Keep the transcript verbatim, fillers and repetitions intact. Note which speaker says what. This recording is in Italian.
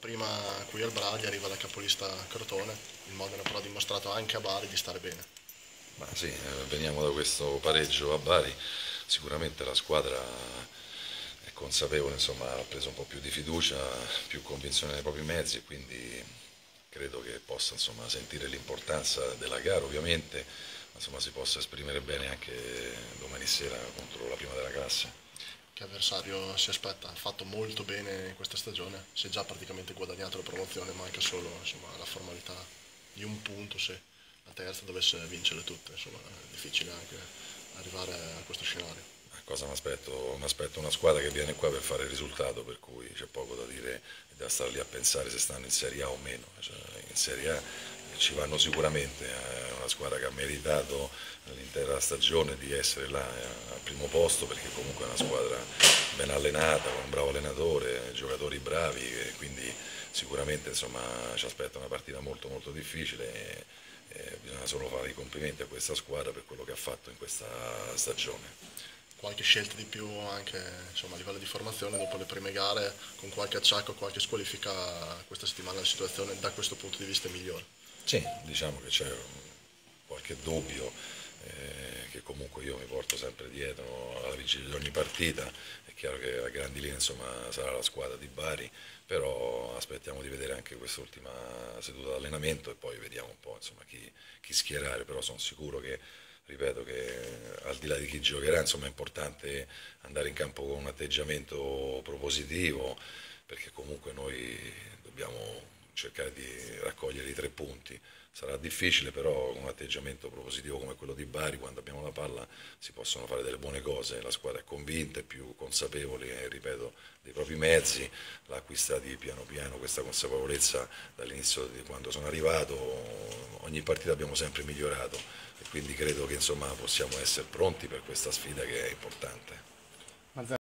Speaker 1: Prima qui al Bradi arriva la capolista Crotone, il Modena però ha dimostrato anche a Bari di stare bene.
Speaker 2: Ma sì, eh, veniamo da questo pareggio a Bari, sicuramente la squadra è consapevole, insomma, ha preso un po' più di fiducia, più convinzione nei propri mezzi e quindi credo che possa, insomma, sentire l'importanza della gara ovviamente, ma insomma, si possa esprimere bene anche domani sera contro la prima della classe.
Speaker 1: Che avversario si aspetta? Ha fatto molto bene in questa stagione, si è già praticamente guadagnato la promozione, manca solo insomma, la formalità di un punto se la terza dovesse vincere tutte, insomma è difficile anche arrivare a questo scenario.
Speaker 2: Cosa mi aspetto? Mi aspetto una squadra che viene qua per fare il risultato, per cui c'è poco da dire e da stare lì a pensare se stanno in Serie A o meno. Cioè, in Serie A ci vanno sicuramente, è una squadra che ha meritato l'intera stagione di essere là al primo posto perché comunque è una squadra ben allenata, con un bravo allenatore, giocatori bravi e quindi sicuramente insomma, ci aspetta una partita molto molto difficile e, e bisogna solo fare i complimenti a questa squadra per quello che ha fatto in questa stagione.
Speaker 1: Qualche scelta di più anche insomma, a livello di formazione dopo le prime gare, con qualche acciacco, qualche squalifica questa settimana la situazione da questo punto di vista è migliore.
Speaker 2: Sì, diciamo che c'è qualche dubbio eh, che comunque io mi porto sempre dietro alla vigilia di ogni partita. È chiaro che a grandi linee insomma, sarà la squadra di Bari, però aspettiamo di vedere anche quest'ultima seduta d'allenamento e poi vediamo un po' insomma, chi, chi schierare, però sono sicuro che ripeto che al di là di chi giocherà insomma, è importante andare in campo con un atteggiamento propositivo perché comunque noi dobbiamo cercare di raccogliere i tre punti. Sarà difficile però con un atteggiamento propositivo come quello di Bari, quando abbiamo la palla si possono fare delle buone cose, la squadra è convinta, è più consapevole, eh, ripeto, dei propri mezzi, l'ha acquistati piano piano questa consapevolezza dall'inizio di quando sono arrivato, ogni partita abbiamo sempre migliorato e quindi credo che insomma, possiamo essere pronti per questa sfida che è importante.